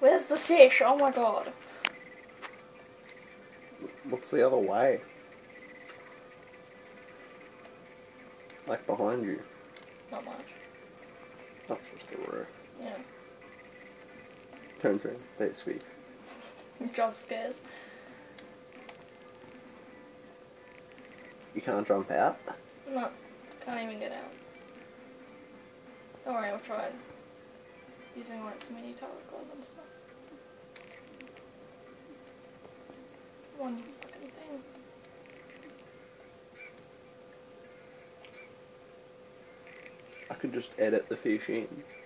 Where's the fish? Oh my god. What's the other way? Like behind you? Not much. That's just a roof. Yeah. Turn. Don't speak. Jump scares. You can't jump out? No. Can't even get out. Don't worry, I've tried. Using like mini tower glove and stuff. One fucking thing. I could just edit the fish in.